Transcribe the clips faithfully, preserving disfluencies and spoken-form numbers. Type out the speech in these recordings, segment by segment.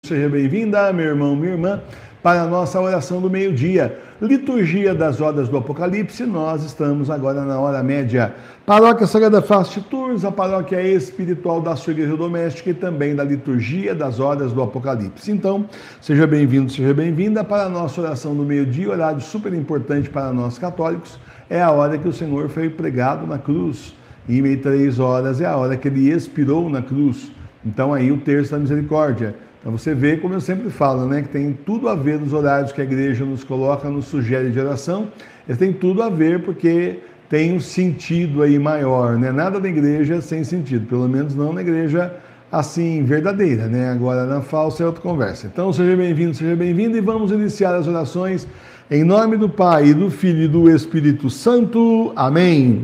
Seja bem-vinda, meu irmão, minha irmã, para a nossa oração do meio-dia. Liturgia das Horas do Apocalipse, nós estamos agora na hora média. Paróquia Sagrada Face Tours, a paróquia espiritual da sua igreja doméstica e também da Liturgia das Horas do Apocalipse. Então, seja bem-vindo, seja bem-vinda para a nossa oração do meio-dia, horário super importante para nós católicos. É a hora que o Senhor foi pregado na cruz. E meia três horas é a hora que ele expirou na cruz. Então aí o terço da misericórdia. Então você vê, como eu sempre falo, né, que tem tudo a ver nos horários que a igreja nos coloca, nos sugere de oração. Eles têm tudo a ver porque tem um sentido aí maior, né? Nada da igreja sem sentido, pelo menos não na igreja assim verdadeira, né? Agora na falsa é outra conversa. Então seja bem-vindo, seja bem-vindo e vamos iniciar as orações em nome do Pai, do Filho e do Espírito Santo. Amém.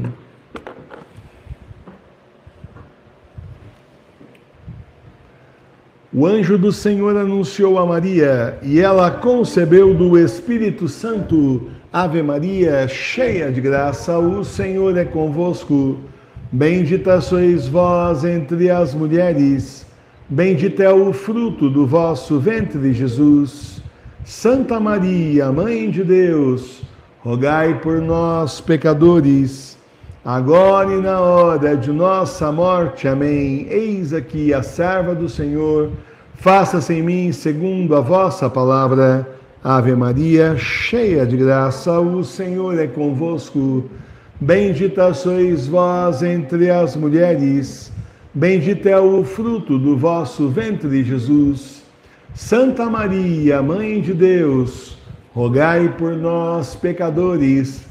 O anjo do Senhor anunciou a Maria, e ela concebeu do Espírito Santo. Ave Maria, cheia de graça, o Senhor é convosco. Bendita sois vós entre as mulheres, bendito é o fruto do vosso ventre, Jesus. Santa Maria, Mãe de Deus, rogai por nós, pecadores, agora e na hora de nossa morte. Amém. Eis aqui a serva do Senhor, faça-se em mim segundo a vossa palavra. Ave Maria, cheia de graça, o Senhor é convosco. Bendita sois vós entre as mulheres, bendito é o fruto do vosso ventre, Jesus. Santa Maria, Mãe de Deus, rogai por nós, pecadores,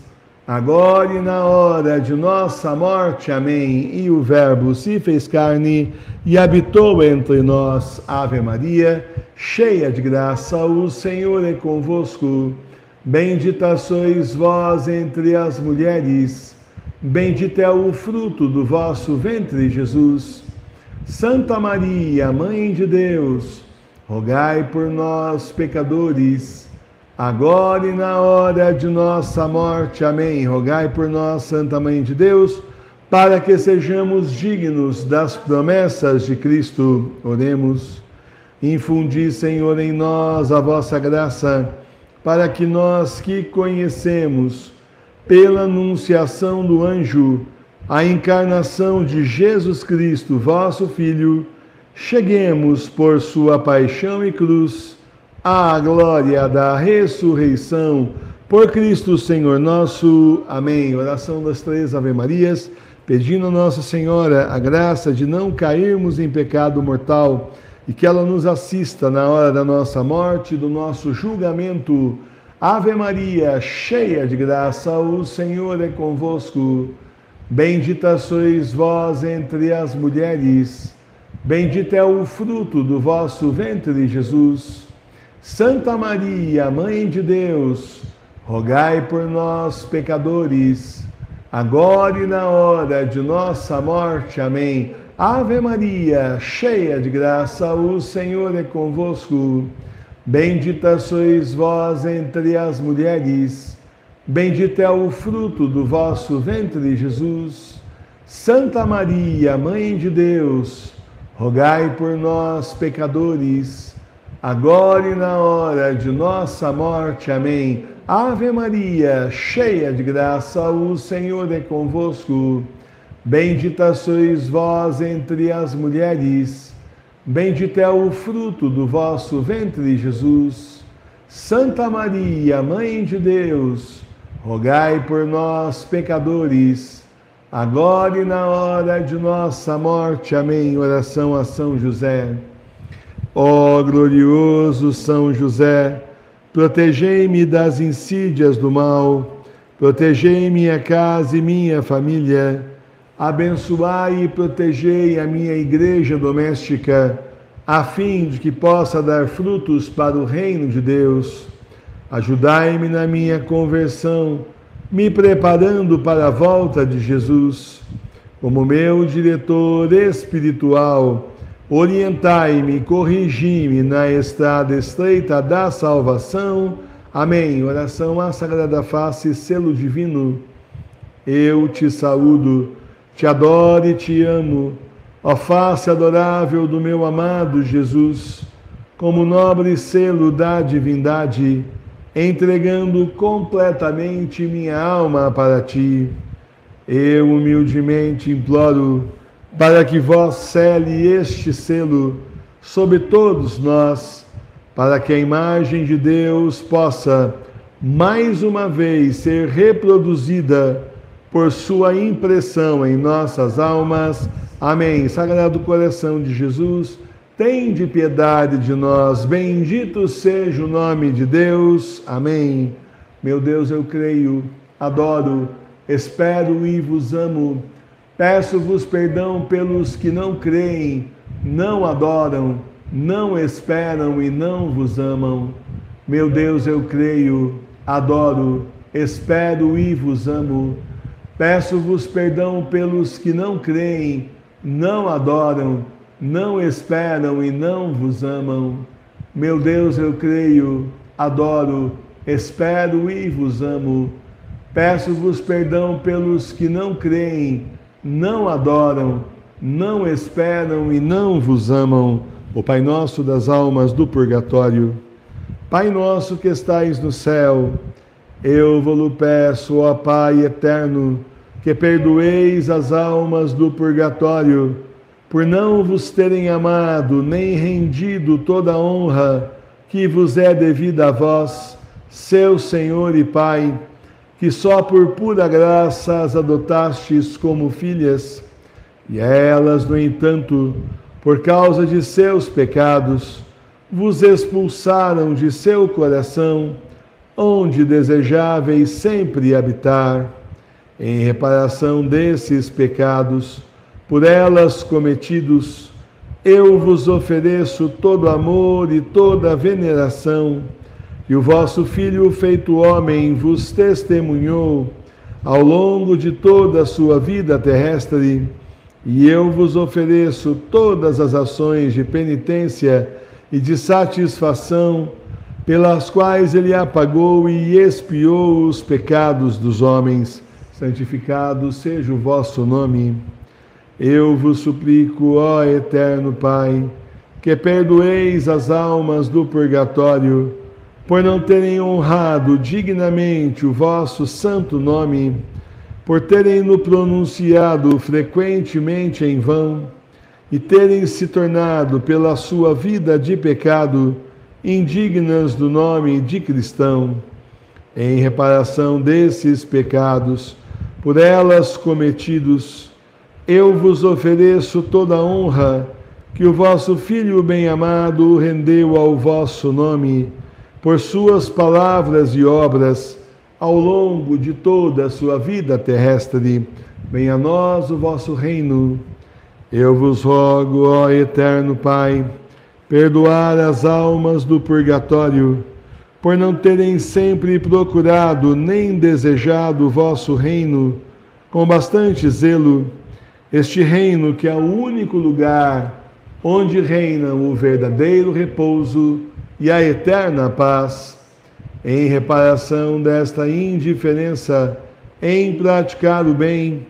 agora e na hora de nossa morte. Amém. E o Verbo se fez carne e habitou entre nós. Ave Maria, cheia de graça, o Senhor é convosco. Bendita sois vós entre as mulheres, bendito é o fruto do vosso ventre, Jesus. Santa Maria, Mãe de Deus, rogai por nós, pecadores, agora e na hora de nossa morte. Amém. Rogai por nós, Santa Mãe de Deus, para que sejamos dignos das promessas de Cristo. Oremos. Infundi, Senhor, em nós a vossa graça, para que nós que conhecemos, pela anunciação do anjo, a encarnação de Jesus Cristo, vosso Filho, cheguemos por sua paixão e cruz à glória da ressurreição, por Cristo Senhor nosso. Amém. Oração das três Ave-Marias, pedindo a Nossa Senhora a graça de não cairmos em pecado mortal e que ela nos assista na hora da nossa morte, do nosso julgamento. Ave Maria, cheia de graça, o Senhor é convosco. Bendita sois vós entre as mulheres, bendito é o fruto do vosso ventre, Jesus. Santa Maria, Mãe de Deus, rogai por nós, pecadores, agora e na hora de nossa morte. Amém. Ave Maria, cheia de graça, o Senhor é convosco. Bendita sois vós entre as mulheres, bendito é o fruto do vosso ventre, Jesus. Santa Maria, Mãe de Deus, rogai por nós, pecadores, agora e na hora de nossa morte. Amém. Ave Maria, cheia de graça, o Senhor é convosco. Bendita sois vós entre as mulheres, bendito é o fruto do vosso ventre, Jesus. Santa Maria, Mãe de Deus, rogai por nós, pecadores, agora e na hora de nossa morte. Amém. Oração a São José. Ó glorioso São José, protegei-me das insídias do mal, protegei minha casa e minha família, abençoai e protegei a minha igreja doméstica, a fim de que possa dar frutos para o reino de Deus. Ajudai-me na minha conversão, me preparando para a volta de Jesus. Como meu diretor espiritual, orientai-me, corrigi-me na estrada estreita da salvação. Amém. Oração à Sagrada Face, selo divino. Eu te saúdo, te adoro e te amo, ó face adorável do meu amado Jesus. como nobre selo da divindade, entregando completamente minha alma para ti. Eu humildemente imploro para que vós cele este selo sobre todos nós, para que a imagem de Deus possa, mais uma vez, ser reproduzida por sua impressão em nossas almas. Amém. Sagrado coração de Jesus, tende piedade de nós. Bendito seja o nome de Deus. Amém. Meu Deus, eu creio, adoro, espero e vos amo. Peço-vos perdão pelos que não creem, não adoram, não esperam e não vos amam. Meu Deus, eu creio, adoro, espero e vos amo. Peço-vos perdão pelos que não creem, não adoram, não esperam e não vos amam. Meu Deus, eu creio, adoro, espero e vos amo. Peço-vos perdão pelos que não creem, não adoram, não esperam e não vos amam. O Pai nosso das almas do purgatório, Pai nosso que estais no céu, eu vos peço, ó Pai eterno, que perdoeis as almas do purgatório, por não vos terem amado, nem rendido toda a honra que vos é devida a vós, seu Senhor e Pai, que só por pura graça as adotastes como filhas, e elas, no entanto, por causa de seus pecados, vos expulsaram de seu coração, onde desejáveis sempre habitar. Em reparação desses pecados, por elas cometidos, eu vos ofereço todo amor e toda veneração, que o vosso Filho feito homem vos testemunhou ao longo de toda a sua vida terrestre, e eu vos ofereço todas as ações de penitência e de satisfação, pelas quais ele apagou e expiou os pecados dos homens. Santificado seja o vosso nome. Eu vos suplico, ó eterno Pai, que perdoeis as almas do purgatório, por não terem honrado dignamente o vosso santo nome, por terem-no pronunciado frequentemente em vão, e terem se tornado, pela sua vida de pecado, indignas do nome de cristão. Em reparação desses pecados, por elas cometidos, eu vos ofereço toda a honra que o vosso Filho bem-amado rendeu ao vosso nome, por suas palavras e obras, ao longo de toda a sua vida terrestre. Venha a nós o vosso reino. Eu vos rogo, ó eterno Pai, perdoar as almas do purgatório, por não terem sempre procurado nem desejado o vosso reino com bastante zelo, este reino que é o único lugar onde reinam o verdadeiro repouso e a eterna paz. Em reparação desta indiferença em praticar o bem,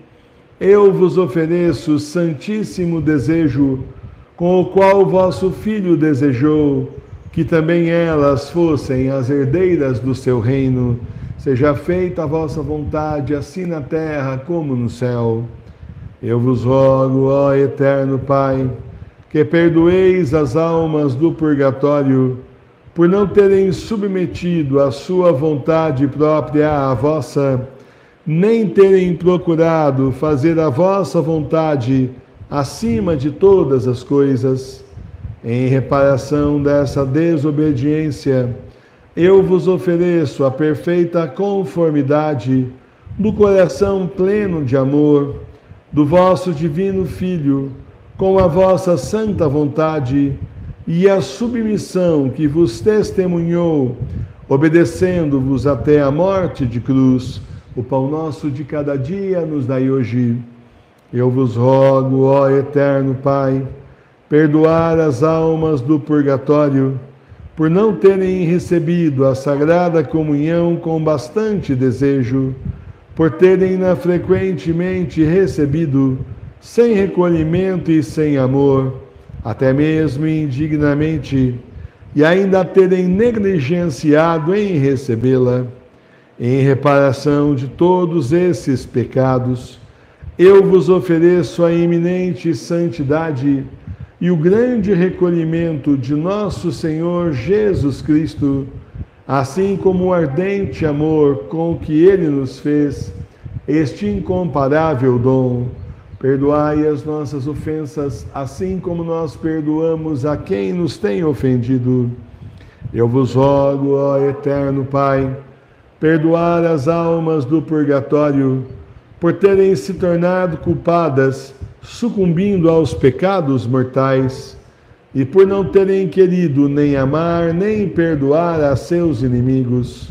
eu vos ofereço o santíssimo desejo com o qual o vosso Filho desejou que também elas fossem as herdeiras do seu reino. Seja feita a vossa vontade, assim na terra como no céu. Eu vos rogo, ó eterno Pai, que perdoeis as almas do purgatório, por não terem submetido a sua vontade própria à vossa, nem terem procurado fazer a vossa vontade acima de todas as coisas. Em reparação dessa desobediência, eu vos ofereço a perfeita conformidade do coração pleno de amor do vosso divino Filho, com a vossa santa vontade e a submissão que vos testemunhou, obedecendo-vos até a morte de cruz. O pão nosso de cada dia nos dai hoje. Eu vos rogo, ó eterno Pai, perdoar as almas do purgatório, por não terem recebido a sagrada comunhão com bastante desejo, por terem-na frequentemente recebido, sem recolhimento e sem amor, até mesmo indignamente, e ainda terem negligenciado em recebê-la. Em reparação de todos esses pecados, eu vos ofereço a eminente santidade e o grande recolhimento de nosso Senhor Jesus Cristo, assim como o ardente amor com que Ele nos fez este incomparável dom. Perdoai as nossas ofensas, assim como nós perdoamos a quem nos tem ofendido. Eu vos rogo, ó Eterno Pai, perdoar as almas do purgatório, por terem se tornado culpadas, sucumbindo aos pecados mortais, e por não terem querido nem amar, nem perdoar a seus inimigos.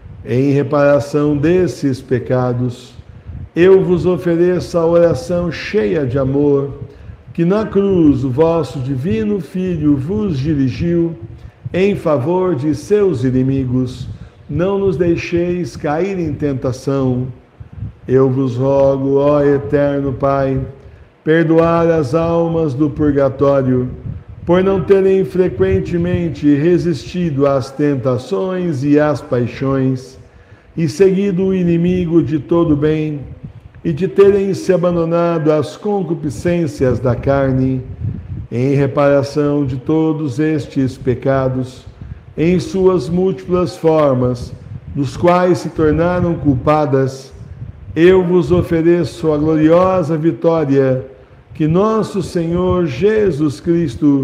Em reparação desses pecados, eu vos ofereço a oração cheia de amor, que na cruz o vosso divino Filho vos dirigiu em favor de seus inimigos. Não nos deixeis cair em tentação. Eu vos rogo, ó Eterno Pai, perdoar as almas do purgatório, por não terem frequentemente resistido às tentações e às paixões, e seguido o inimigo de todo bem, e de terem se abandonado às concupiscências da carne. Em reparação de todos estes pecados, em suas múltiplas formas, dos quais se tornaram culpadas, eu vos ofereço a gloriosa vitória que nosso Senhor Jesus Cristo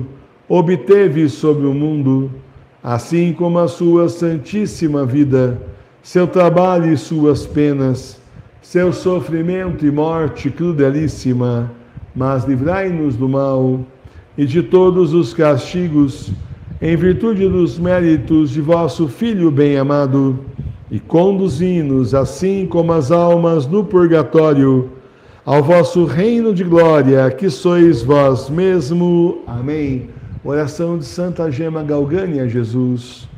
obteve sobre o mundo, assim como a sua santíssima vida, seu trabalho e suas penas, seu sofrimento e morte crudelíssima, mas livrai-nos do mal e de todos os castigos, em virtude dos méritos de vosso Filho bem-amado, e conduzi-nos, assim como as almas do purgatório, ao vosso reino de glória, que sois vós mesmo. Amém. Oração de Santa Gema Galgani, Jesus.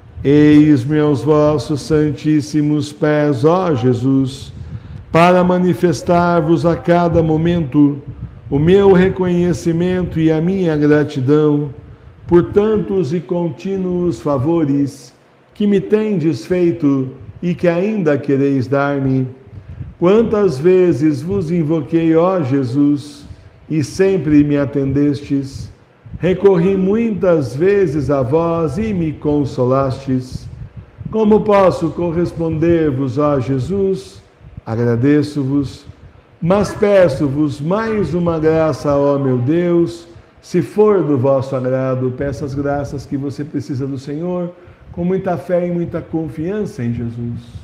Eis-me aos vossos santíssimos pés, ó Jesus, para manifestar-vos a cada momento o meu reconhecimento e a minha gratidão por tantos e contínuos favores que me tendes feito e que ainda quereis dar-me. Quantas vezes vos invoquei, ó Jesus, e sempre me atendestes. Recorri muitas vezes a vós e me consolastes. Como posso corresponder-vos, ó Jesus? Agradeço-vos, mas peço-vos mais uma graça, ó meu Deus, se for do vosso agrado. Peça as graças que você precisa do Senhor, com muita fé e muita confiança em Jesus.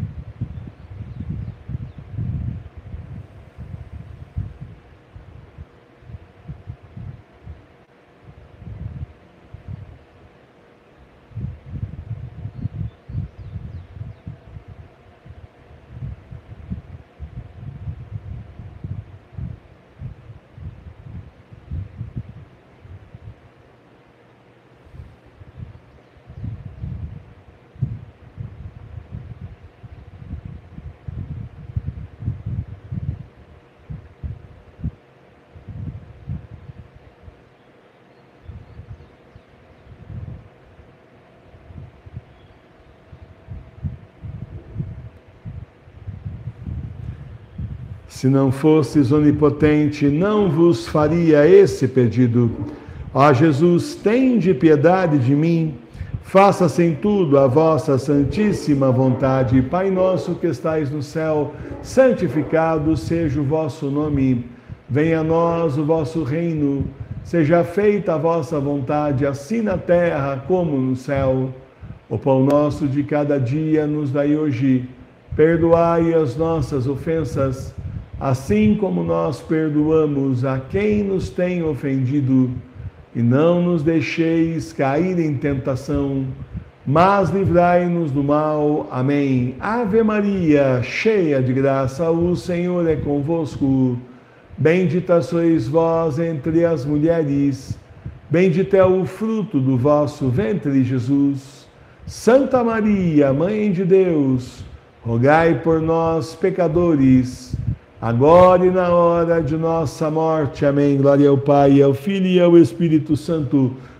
Se não fosses onipotente, não vos faria esse pedido. Ó Jesus, tende piedade de mim, faça-se em tudo a vossa santíssima vontade. Pai nosso que estais no céu, santificado seja o vosso nome. Venha a nós o vosso reino, seja feita a vossa vontade, assim na terra como no céu. O pão nosso de cada dia nos dai hoje. Perdoai as nossas ofensas, assim como nós perdoamos a quem nos tem ofendido, e não nos deixeis cair em tentação, mas livrai-nos do mal. Amém. Ave Maria, cheia de graça, o Senhor é convosco. Bendita sois vós entre as mulheres, bendito é o fruto do vosso ventre, Jesus. Santa Maria, Mãe de Deus, rogai por nós, pecadores, agora e na hora de nossa morte. Amém. Glória ao Pai, ao Filho e ao Espírito Santo,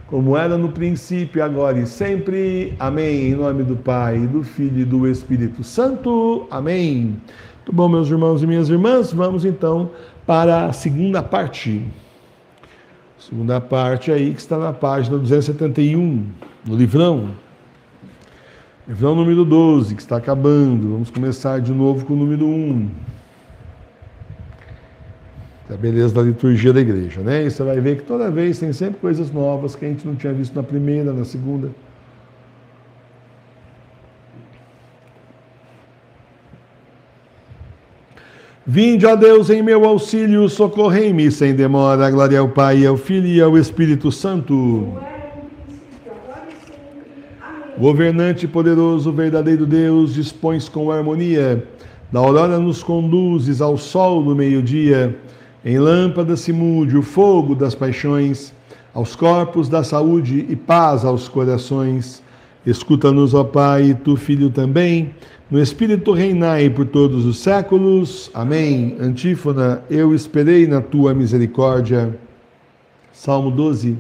como era no princípio, agora e sempre. Amém. Em nome do Pai, do Filho e do Espírito Santo. Amém. Muito bom, meus irmãos e minhas irmãs. Vamos então para a segunda parte. Segunda parte aí que está na página duzentos e setenta e um, no livrão. Livrão número doze, que está acabando. Vamos começar de novo com o número um. A beleza da liturgia da igreja, né? E você vai ver que toda vez tem sempre coisas novas que a gente não tinha visto na primeira, na segunda. Vinde, ó Deus, em meu auxílio, socorrei-me sem demora. Glória ao Pai, ao Filho e ao Espírito Santo. Governante poderoso, verdadeiro Deus, dispões com harmonia. Da aurora nos conduzes ao sol do meio-dia. Em lâmpada se mude o fogo das paixões, aos corpos da saúde e paz aos corações. Escuta-nos, ó Pai, e tu, Filho, também. No Espírito reinai por todos os séculos. Amém. Antífona, eu esperei na tua misericórdia. Salmo doze.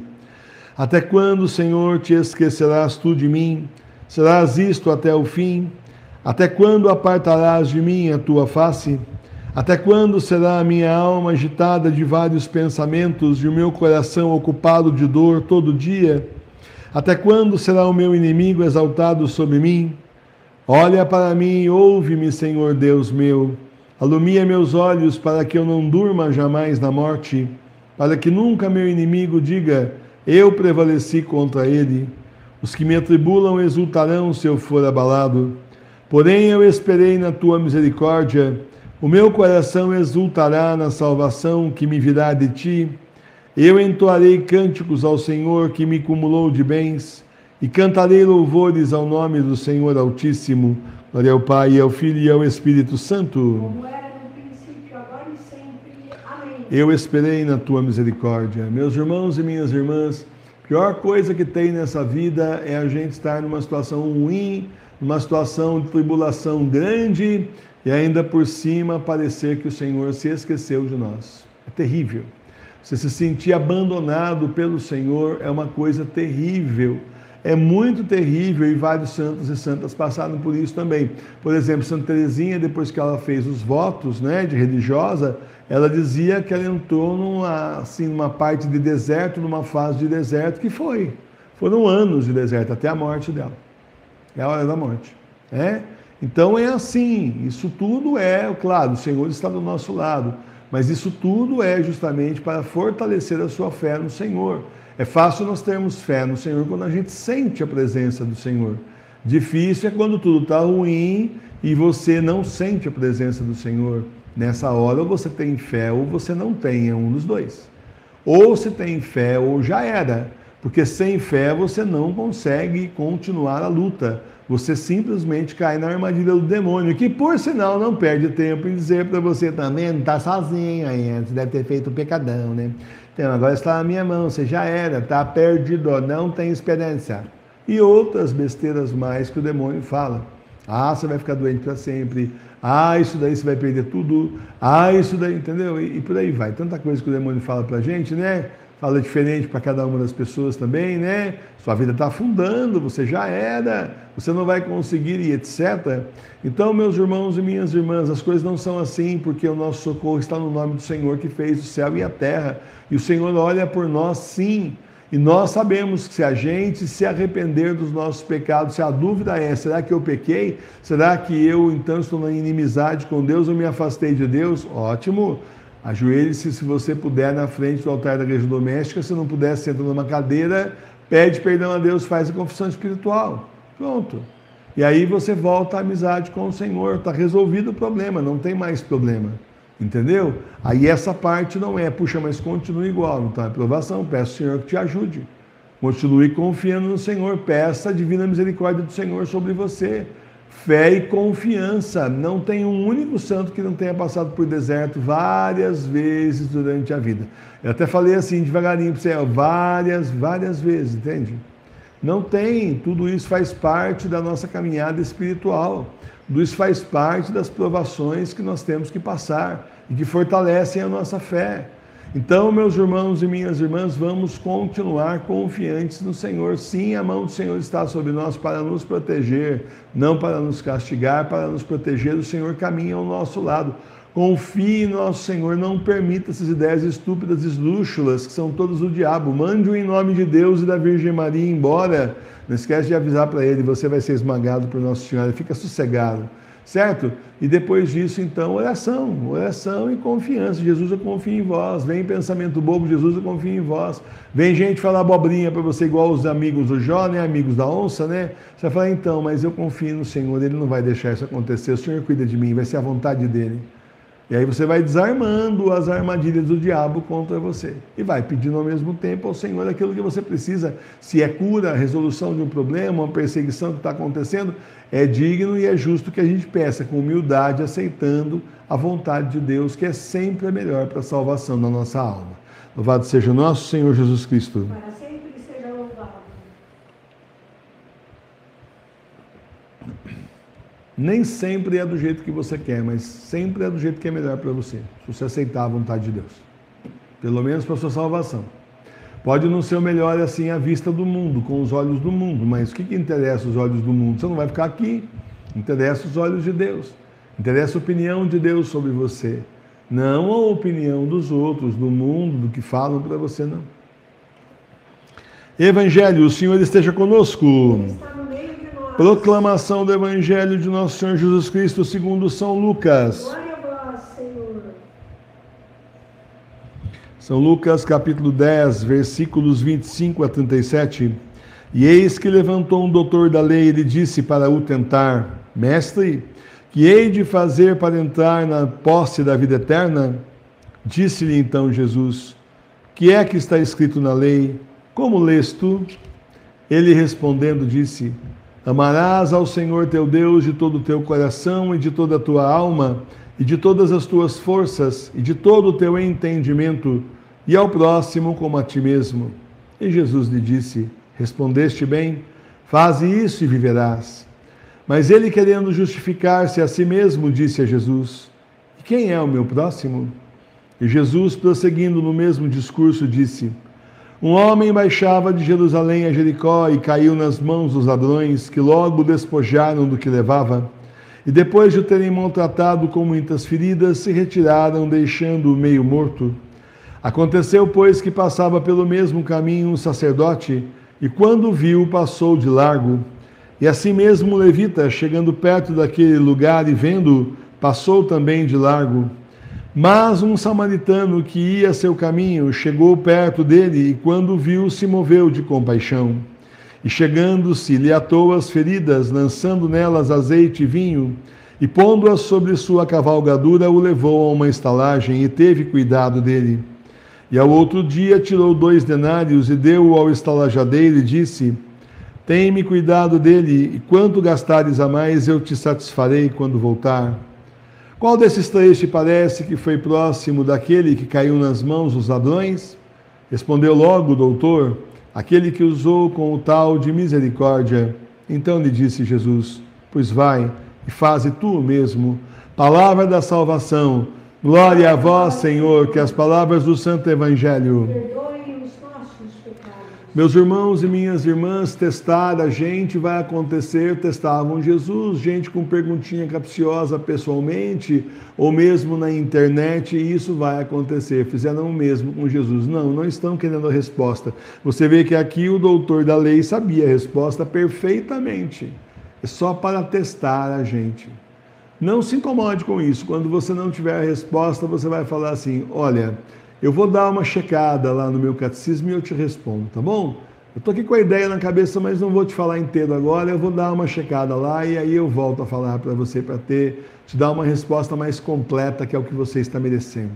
Até quando, Senhor, te esquecerás tu de mim? Serás isto até o fim? Até quando apartarás de mim a tua face? Até quando será a minha alma agitada de vários pensamentos e o meu coração ocupado de dor todo dia? Até quando será o meu inimigo exaltado sobre mim? Olha para mim e ouve-me, Senhor Deus meu. Alumia meus olhos para que eu não durma jamais na morte, para que nunca meu inimigo diga, eu prevaleci contra ele. Os que me atribulam exultarão se eu for abalado. Porém eu esperei na tua misericórdia. O meu coração exultará na salvação que me virá de ti. Eu entoarei cânticos ao Senhor que me cumulou de bens, e cantarei louvores ao nome do Senhor Altíssimo. Glória ao Pai, ao Filho e ao Espírito Santo. Como era no princípio, agora e sempre. Amém. Eu esperei na tua misericórdia. Meus irmãos e minhas irmãs, a pior coisa que tem nessa vida é a gente estar numa situação ruim, numa situação de tribulação grande, e ainda por cima parecer que o Senhor se esqueceu de nós. É terrível. Você se sentir abandonado pelo Senhor é uma coisa terrível. É muito terrível, e vários santos e santas passaram por isso também. Por exemplo, Santa Teresinha, depois que ela fez os votos, né, de religiosa, ela dizia que ela entrou numa, assim, numa parte de deserto, numa fase de deserto, que foi. Foram anos de deserto, até a morte dela. É a hora da morte. É? Então é assim, isso tudo é, claro, o Senhor está do nosso lado, mas isso tudo é justamente para fortalecer a sua fé no Senhor. É fácil nós termos fé no Senhor quando a gente sente a presença do Senhor. Difícil é quando tudo está ruim e você não sente a presença do Senhor. Nessa hora, ou você tem fé ou você não tem, é um dos dois. Ou você tem fé ou já era, porque sem fé você não consegue continuar a luta. Você simplesmente cai na armadilha do demônio, que por sinal não perde tempo em dizer para você também, não está sozinho ainda, você deve ter feito um pecadão, né? Então, agora está na minha mão, você já era, está perdido, não tem esperança. E outras besteiras mais que o demônio fala. Ah, você vai ficar doente para sempre. Ah, isso daí você vai perder tudo. Ah, isso daí, entendeu? E, e por aí vai. Tanta coisa que o demônio fala para a gente, né? Fala diferente para cada uma das pessoas também, né? Sua vida está afundando, você já era, você não vai conseguir e etcétera. Então, meus irmãos e minhas irmãs, as coisas não são assim, porque o nosso socorro está no nome do Senhor que fez o céu e a terra. E o Senhor olha por nós, sim. E nós sabemos que se a gente se arrepender dos nossos pecados, se a dúvida é, será que eu pequei? Será que eu, então, estou na inimizade com Deus ou me afastei de Deus? Ótimo! Ajoelhe-se, se você puder, na frente do altar da igreja doméstica. Se não puder, senta numa cadeira, pede perdão a Deus, faz a confissão espiritual. Pronto. E aí você volta à amizade com o Senhor. Está resolvido o problema, não tem mais problema. Entendeu? Aí essa parte não é, puxa, mas continue igual, não está na aprovação, peça ao Senhor que te ajude. Continue confiando no Senhor, peça a divina misericórdia do Senhor sobre você. Fé e confiança. Não tem um único santo que não tenha passado por deserto várias vezes durante a vida. Eu até falei assim, devagarinho para você, várias, várias vezes, entende? Não tem, tudo isso faz parte da nossa caminhada espiritual. Tudo isso faz parte das provações que nós temos que passar e que fortalecem a nossa fé. Então, meus irmãos e minhas irmãs, vamos continuar confiantes no Senhor. Sim, a mão do Senhor está sobre nós para nos proteger, não para nos castigar, para nos proteger. O Senhor caminha ao nosso lado. Confie no nosso Senhor, não permita essas ideias estúpidas e esdrúxulas, que são todas do diabo. Mande-o em nome de Deus e da Virgem Maria embora. Não esquece de avisar para ele, você vai ser esmagado por Nossa Senhora. Fica sossegado. Certo? E depois disso, então, oração, oração e confiança. Jesus, eu confio em vós. Vem pensamento bobo, Jesus, eu confio em vós. Vem gente falar abobrinha para você, igual os amigos do Jó, né? Amigos da onça, né? Você vai falar, então, mas eu confio no Senhor, Ele não vai deixar isso acontecer. O Senhor cuida de mim, vai ser a vontade dEle. E aí você vai desarmando as armadilhas do diabo contra você. E vai pedindo ao mesmo tempo ao Senhor aquilo que você precisa. Se é cura, resolução de um problema, uma perseguição que está acontecendo, é digno e é justo que a gente peça com humildade, aceitando a vontade de Deus, que é sempre a melhor para a salvação da nossa alma. Louvado seja o nosso Senhor Jesus Cristo. Para sempre seja louvado. Nem sempre é do jeito que você quer, mas sempre é do jeito que é melhor para você, se você aceitar a vontade de Deus. Pelo menos para a sua salvação. Pode não ser o melhor assim à vista do mundo, com os olhos do mundo, mas o que, que interessa os olhos do mundo? Você não vai ficar aqui. Interessa os olhos de Deus. Interessa a opinião de Deus sobre você. Não a opinião dos outros, do mundo, do que falam para você, não. Evangelho, o Senhor esteja conosco. Ele está no meio de nós. Proclamação do Evangelho de nosso Senhor Jesus Cristo segundo São Lucas. Glória a vós, Senhor. São Lucas capítulo dez, versículos vinte e cinco a trinta e sete. E eis que levantou um doutor da lei e lhe disse para o tentar: Mestre, que hei de fazer para entrar na posse da vida eterna? Disse-lhe então Jesus: Que é que está escrito na lei? Como lês tu? Ele respondendo disse: Amarás ao Senhor teu Deus de todo o teu coração e de toda a tua alma e de todas as tuas forças e de todo o teu entendimento, e ao próximo como a ti mesmo. E Jesus lhe disse: Respondeste bem, faze isso e viverás. Mas ele, querendo justificar-se a si mesmo, disse a Jesus: E quem é o meu próximo? E Jesus, prosseguindo no mesmo discurso, disse: Um homem baixava de Jerusalém a Jericó e caiu nas mãos dos ladrões, que logo o despojaram do que levava. E depois de o terem maltratado com muitas feridas, se retiraram, deixando-o meio morto. Aconteceu, pois, que passava pelo mesmo caminho um sacerdote, e quando o viu, passou de largo. E assim mesmo o levita, chegando perto daquele lugar e vendo, passou também de largo. Mas um samaritano que ia seu caminho chegou perto dele e quando o viu se moveu de compaixão. E chegando-se, lhe atou as feridas, lançando nelas azeite e vinho, e pondo-as sobre sua cavalgadura, o levou a uma estalagem e teve cuidado dele. E ao outro dia tirou dois denários e deu-o ao estalajadeiro e disse: Tem-me cuidado dele, e quanto gastares a mais eu te satisfarei quando voltar. Qual desses três te parece que foi próximo daquele que caiu nas mãos dos ladrões? Respondeu logo o doutor: Aquele que usou com o tal de misericórdia. Então lhe disse Jesus: Pois vai e faze tu o mesmo. Palavra da salvação. Glória a vós, Senhor, que as palavras do Santo Evangelho. Perdoe os nossos pecados. Meus irmãos e minhas irmãs, testar a gente vai acontecer, testavam Jesus, gente com perguntinha capciosa pessoalmente, ou mesmo na internet, e isso vai acontecer. Fizeram o mesmo com Jesus. Não, não estão querendo a resposta. Você vê que aqui o doutor da lei sabia a resposta perfeitamente. É só para testar a gente. Não se incomode com isso. Quando você não tiver a resposta, você vai falar assim: olha, eu vou dar uma checada lá no meu catecismo e eu te respondo, tá bom? Eu estou aqui com a ideia na cabeça, mas não vou te falar inteiro agora, eu vou dar uma checada lá e aí eu volto a falar para você, para ter, te dar uma resposta mais completa, que é o que você está merecendo.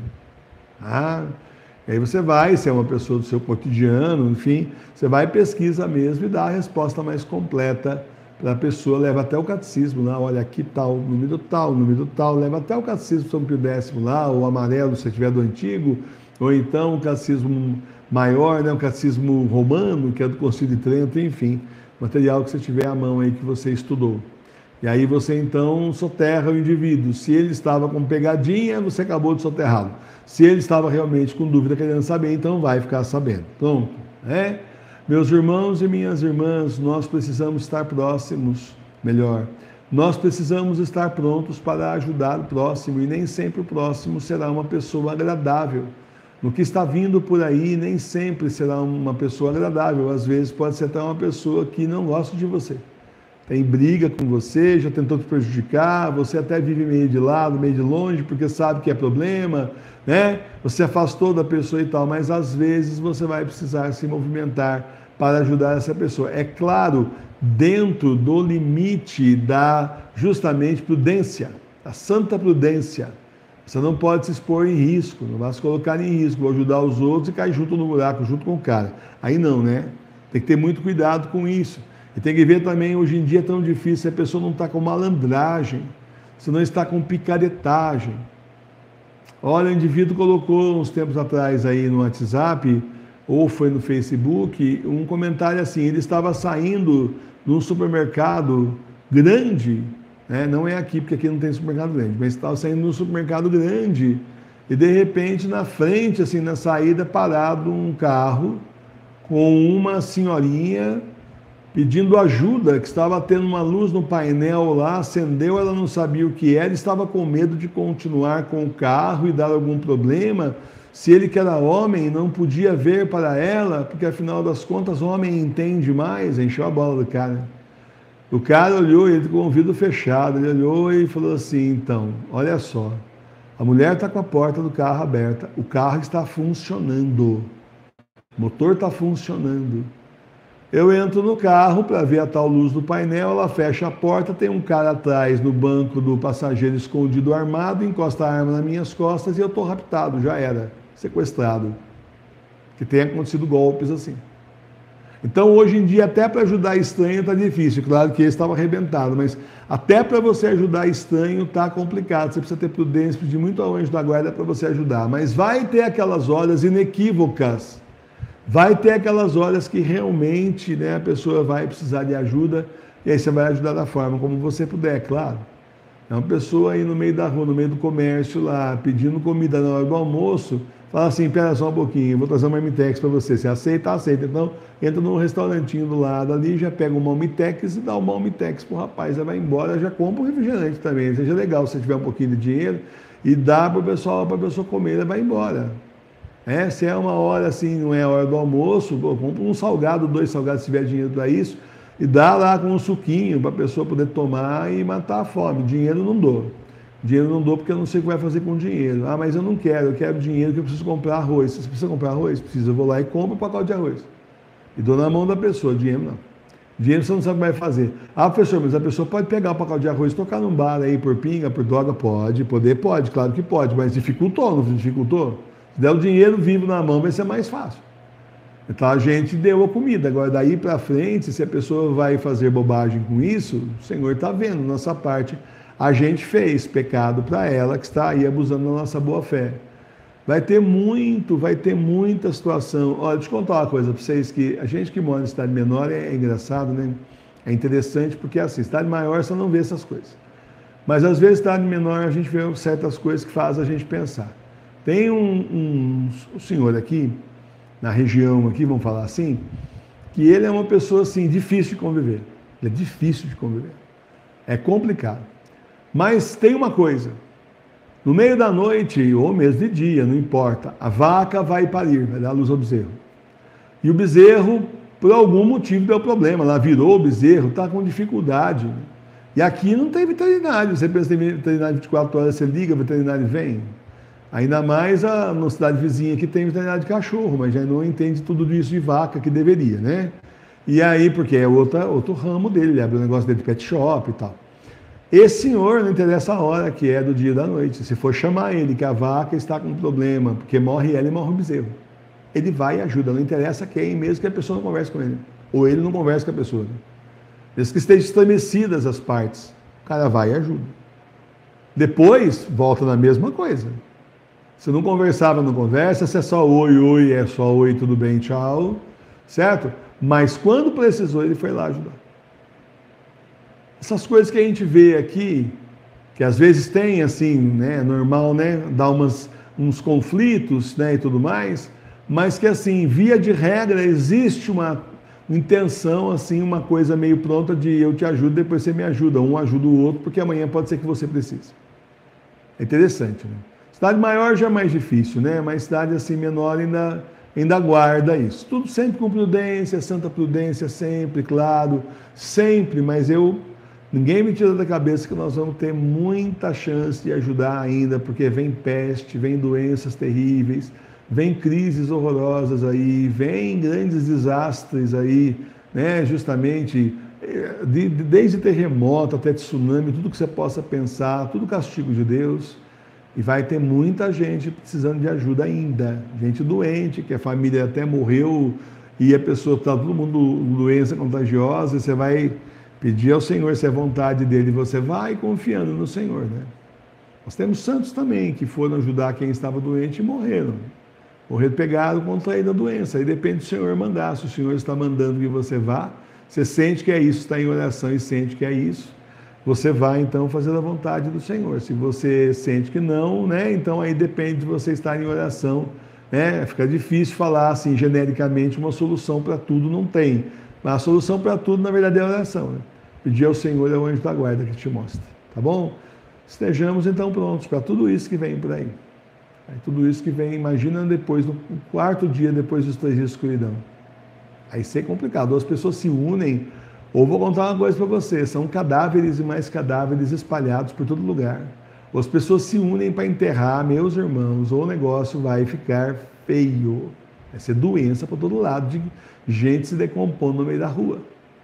Ah, e aí você vai, se é uma pessoa do seu cotidiano, enfim, você vai, pesquisa mesmo e dá a resposta mais completa para a pessoa, leva até o catecismo lá, olha aqui tal, número tal, número tal, leva até o catecismo São Pio Décimo lá, o amarelo se tiver do antigo, ou então o catecismo maior, né, o catecismo romano, que é do Concílio de Trento, enfim, material que você tiver à mão aí que você estudou. E aí você então soterra o indivíduo. Se ele estava com pegadinha, você acabou de soterrá-lo. Se ele estava realmente com dúvida, querendo saber, então vai ficar sabendo. Pronto, né? Meus irmãos e minhas irmãs, nós precisamos estar próximos, melhor, nós precisamos estar prontos para ajudar o próximo, e nem sempre o próximo será uma pessoa agradável. No que está vindo por aí, nem sempre será uma pessoa agradável, às vezes pode ser até uma pessoa que não gosta de você. Tem briga com você, já tentou te prejudicar, você até vive meio de lado, meio de longe, porque sabe que é problema, né? Você afastou da pessoa e tal, mas às vezes você vai precisar se movimentar para ajudar essa pessoa. É claro, dentro do limite da, justamente, prudência, da santa prudência. Você não pode se expor em risco, não vai se colocar em risco, ajudar os outros e cair junto no buraco, junto com o cara. Aí não, né? Tem que ter muito cuidado com isso. E tem que ver também, hoje em dia é tão difícil, a pessoa não está com malandragem, se não está com picaretagem. Olha, o indivíduo colocou uns tempos atrás aí no WhatsApp, ou foi no Facebook, um comentário assim, ele estava saindo num supermercado grande, né? Não é aqui, porque aqui não tem supermercado grande, mas estava saindo num supermercado grande, e de repente na frente, assim, na saída, parado um carro com uma senhorinha pedindo ajuda, que estava tendo uma luz no painel lá, acendeu, ela não sabia o que era, estava com medo de continuar com o carro e dar algum problema, se ele que era homem não podia ver para ela, porque afinal das contas o homem entende mais, encheu a bola do cara. O cara olhou, ele com o vidro fechado, ele olhou e falou assim, então, olha só, a mulher está com a porta do carro aberta, o carro está funcionando, o motor está funcionando. Eu entro no carro para ver a tal luz do painel, ela fecha a porta, tem um cara atrás no banco do passageiro escondido armado, encosta a arma nas minhas costas e eu estou raptado, já era, sequestrado. Que tem acontecido golpes assim. Então hoje em dia até para ajudar estranho está difícil, claro que ele estava arrebentado, mas até para você ajudar estranho está complicado, você precisa ter prudência, pedir muito ao anjo da guarda para você ajudar, mas vai ter aquelas horas inequívocas. Vai ter aquelas horas que realmente, né, a pessoa vai precisar de ajuda e aí você vai ajudar da forma como você puder, claro. É uma pessoa aí no meio da rua, no meio do comércio lá, pedindo comida na hora do almoço, fala assim, espera só um pouquinho, vou trazer uma marmitex para você. Você aceita? Aceita. Então, entra num restaurantinho do lado ali, já pega uma marmitex e dá uma marmitex pro rapaz, já vai embora, já compra um refrigerante também. Seja legal se tiver um pouquinho de dinheiro e dá para o pessoal, para a pessoa comer, ela vai embora. É, se é uma hora assim, não é a hora do almoço, pô, compra um salgado, dois salgados, se tiver dinheiro para isso, e dá lá com um suquinho para a pessoa poder tomar e matar a fome. Dinheiro não dou. Dinheiro não dou porque eu não sei o que vai fazer com o dinheiro. Ah, mas eu não quero, eu quero dinheiro que eu preciso comprar arroz. Você precisa comprar arroz? Precisa, eu vou lá e compro um pacote de arroz. E dou na mão da pessoa, dinheiro não. Dinheiro você não sabe o que vai fazer. Ah, professor, mas a pessoa pode pegar um pacote de arroz e tocar num bar aí por pinga, por droga? Pode, poder pode, claro que pode, mas dificultou, não dificultou? Se der o dinheiro vivo na mão, vai ser mais fácil. Então a gente deu a comida. Agora, daí para frente, se a pessoa vai fazer bobagem com isso, o Senhor está vendo, nossa parte, a gente fez pecado para ela que está aí abusando da nossa boa fé. Vai ter muito, vai ter muita situação. Olha, deixa eu contar uma coisa para vocês, que a gente que mora em cidade menor é, é engraçado, né? É interessante porque assim, cidade maior você não vê essas coisas. Mas às vezes cidade menor a gente vê certas coisas que fazem a gente pensar. Tem um, um, um senhor aqui, na região aqui, vamos falar assim, que ele é uma pessoa assim, difícil de conviver. Ele é difícil de conviver. É complicado. Mas tem uma coisa, no meio da noite, ou mesmo de dia, não importa, a vaca vai parir, vai dar luz ao bezerro. E o bezerro, por algum motivo, deu problema, ela virou o bezerro, está com dificuldade. E aqui não tem veterinário, você pensa que tem veterinário vinte e quatro horas, você liga, o veterinário vem. Ainda mais a, na cidade vizinha que tem veterinário de cachorro, mas já não entende tudo isso de vaca que deveria, né? E aí, porque é outra, outro ramo dele, ele abre um negócio dele de pet shop e tal. Esse senhor, não interessa a hora que é do dia ou da noite, se for chamar ele que a vaca está com um problema, porque morre ela e morre o bezerro, ele vai e ajuda, não interessa quem, mesmo que a pessoa não converse com ele, ou ele não converse com a pessoa. Né? Mesmo que estejam estremecidas as partes, o cara vai e ajuda. Depois, volta na mesma coisa. Se não conversava, não conversa, se é só oi, oi, é só oi, tudo bem, tchau, certo? Mas quando precisou, ele foi lá ajudar. essas coisas que a gente vê aqui, que às vezes tem, assim, né, normal, né, dá umas, uns conflitos, né, e tudo mais, mas que, assim, via de regra, existe uma intenção, assim, uma coisa meio pronta de eu te ajudo, depois você me ajuda, um ajuda o outro, porque amanhã pode ser que você precise. É interessante, né? Cidade maior já é mais difícil, né, mas cidade, assim, menor ainda, ainda guarda isso. Tudo sempre com prudência, santa prudência sempre, claro, sempre, mas eu... Ninguém me tira da cabeça que nós vamos ter muita chance de ajudar ainda, porque vem peste, vem doenças terríveis, vem crises horrorosas aí, vem grandes desastres aí, né? Justamente, de, de, desde terremoto até tsunami, tudo que você possa pensar, tudo castigo de Deus. E vai ter muita gente precisando de ajuda ainda, gente doente, que a família até morreu e a pessoa está todo mundo com doença contagiosa, e você vai... pedir ao Senhor se é vontade dele, você vai confiando no Senhor, né? Nós temos santos também que foram ajudar quem estava doente e morreram. Morreram pegados, contraíram a doença. Aí depende do Senhor mandar. Se o Senhor está mandando que você vá, você sente que é isso, está em oração e sente que é isso, você vai então fazer a vontade do Senhor. Se você sente que não, né? Então aí depende de você estar em oração, né? Fica difícil falar assim genericamente uma solução para tudo, não tem. Mas a solução para tudo, na verdade, é a oração, né? Pedir ao Senhor é o anjo da guarda que te mostra, tá bom? Estejamos então prontos para tudo isso que vem por aí. Aí, tudo isso que vem, imagina depois, no quarto dia depois dos três dias de escuridão. Aí isso é complicado, ou as pessoas se unem, ou vou contar uma coisa para você, são cadáveres e mais cadáveres espalhados por todo lugar. Ou as pessoas se unem para enterrar meus irmãos, ou o negócio vai ficar feio. Vai ser doença para todo lado, de gente se decompondo no meio da rua.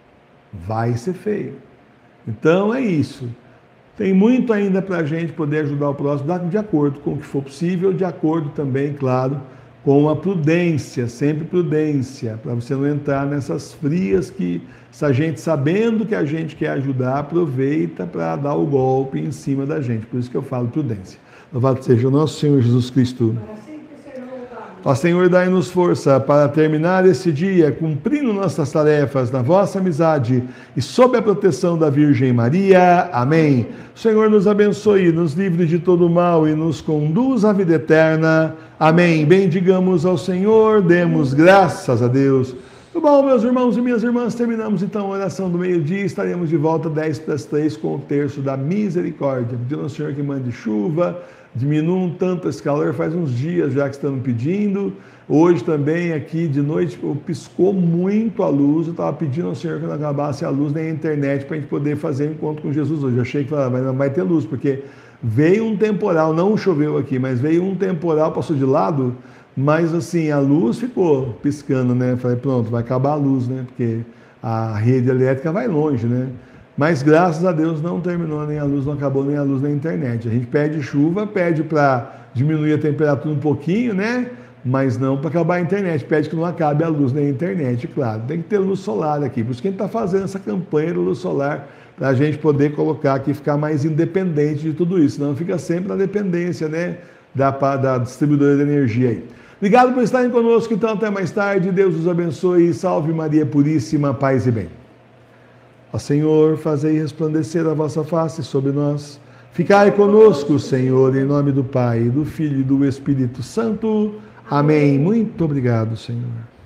Vai ser feio. Então é isso. Tem muito ainda para a gente poder ajudar o próximo, de acordo com o que for possível, de acordo também, claro, com a prudência, sempre prudência, para você não entrar nessas frias que essa gente, sabendo que a gente quer ajudar, aproveita para dar o golpe em cima da gente. Por isso que eu falo prudência. Louvado seja o nosso Senhor Jesus Cristo. Ó Senhor, dai-nos força para terminar esse dia cumprindo nossas tarefas na vossa amizade e sob a proteção da Virgem Maria. Amém. O Senhor nos abençoe, nos livre de todo mal e nos conduz à vida eterna. Amém. Bendigamos ao Senhor, demos graças a Deus. Tudo bom, meus irmãos e minhas irmãs? Terminamos então a oração do meio-dia. Estaremos de volta dez para as três com o terço da misericórdia. Pedindo ao Senhor que mande chuva, diminua um tanto esse calor, faz uns dias já que estamos pedindo. Hoje também aqui de noite piscou muito a luz, eu estava pedindo ao Senhor que não acabasse a luz nem a internet para a gente poder fazer um encontro com Jesus hoje. Eu achei que ah, não vai ter luz, porque veio um temporal, não choveu aqui, mas veio um temporal, passou de lado, mas assim, a luz ficou piscando, né? Falei, pronto, vai acabar a luz, né? Porque a rede elétrica vai longe, né? Mas graças a Deus não terminou nem a luz, não acabou nem a luz na internet. A gente pede chuva, pede para diminuir a temperatura um pouquinho, né? Mas não para acabar a internet, pede que não acabe a luz na internet, claro. Tem que ter luz solar aqui, por isso que a gente está fazendo essa campanha de luz solar, para a gente poder colocar aqui, ficar mais independente de tudo isso, senão fica sempre na dependência, né? Da, da distribuidora de energia aí. Obrigado por estarem conosco, então até mais tarde, Deus os abençoe, salve Maria Puríssima, paz e bem. Ó Senhor, fazei resplandecer a vossa face sobre nós. Ficai conosco, Senhor, em nome do Pai, do Filho e do Espírito Santo. Amém. Muito obrigado, Senhor.